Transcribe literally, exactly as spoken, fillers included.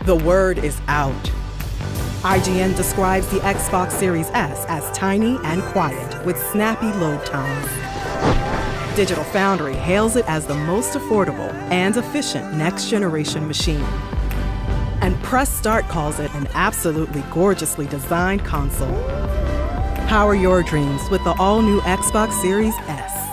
The word is out. I G N describes the Xbox Series S as tiny and quiet with snappy load times. Digital Foundry hails it as the most affordable and efficient next-generation machine. And Press Start calls it an absolutely gorgeously designed console. Power your dreams with the all-new Xbox Series S.